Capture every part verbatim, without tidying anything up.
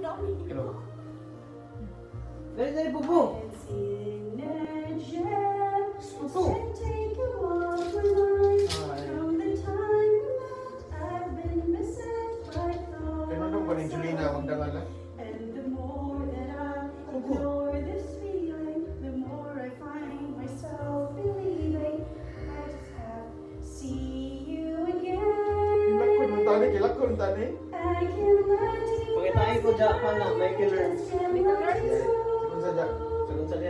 Hello. Dali, dali, bubo. Bubo. Kailan daw ba ni Julina magdangala? Kilakon tani. Pagkatay ko dyan pa na, may killers. Sagun saja. Sagun saja.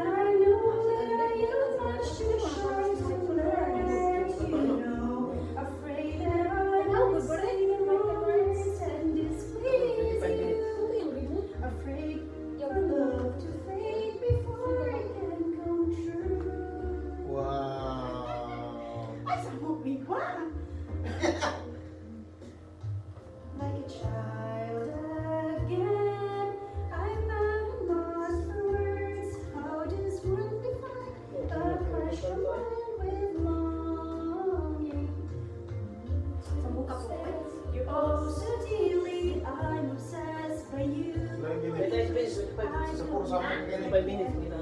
five minutes kita.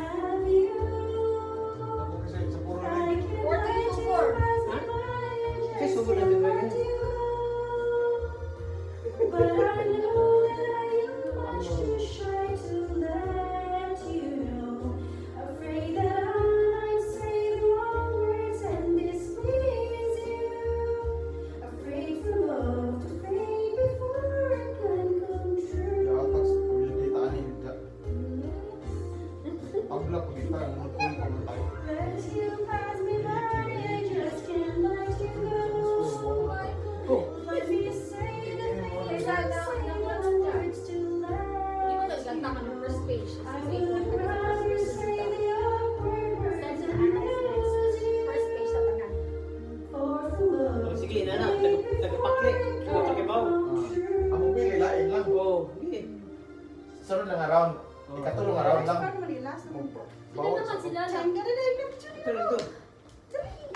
Ako kasi sa puro na. four to four. Kasi sugod na din lagi. Sige na na, tagapakli. Tagapakibaw. Ako pili lain lang. Oo. Sunod lang around. Ikatulong around lang. Paano manilas naman po? Bawat Sila naman sila lang. Ito, ito.